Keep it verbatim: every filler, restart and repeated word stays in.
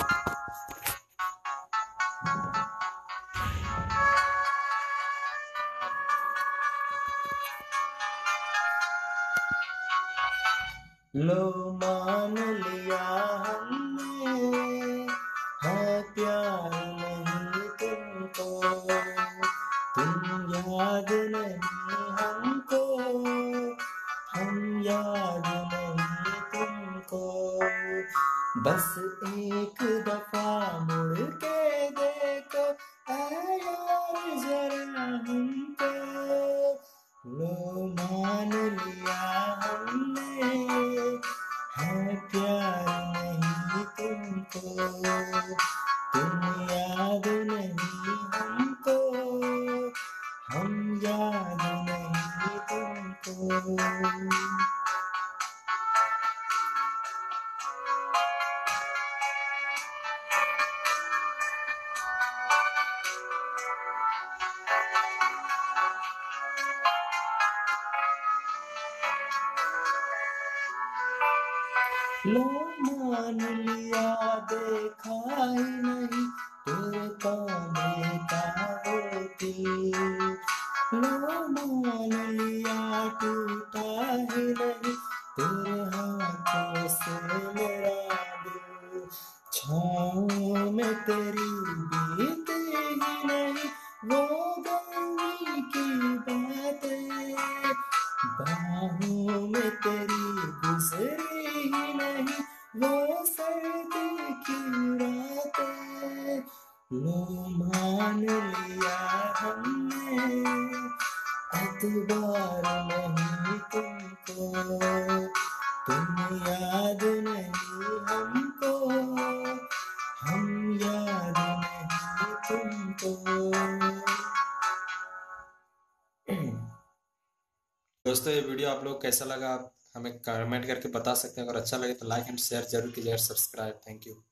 लो मान लिया हमने, है प्यार नहीं तुमको, तुम याद नहीं हमको, हम याद नहीं तुमको। बस एक दफा मुड़ के देखो ऐ यार जरा हमको। लो मान लिया हमने, है प्यार नहीं तुमको, तुम याद नहीं हमको, हम याद नहीं तुमको। लो मान लिया देखा ही नहीं तेरे कांधे का वो तीर, लो मान लिया टूटा ही नहीं तेरे हाथों से मेरा दिल। छाँव में तेरी बीती ही नहीं वो गर्मी की बातें, बाहों में तेरी गुजरी ही नहीं वो सर्दी की रातें। लो मान लिया हमने, एतबार नहीं तुमको, तुम याद नहीं हमको, हम याद नहीं तुमको। दोस्तों, ये वीडियो आप लोग कैसा लगा आप हमें कमेंट करके बता सकते हैं। अगर अच्छा लगे तो लाइक एंड शेयर जरूर कीजिएगा, सब्सक्राइब। Thank you.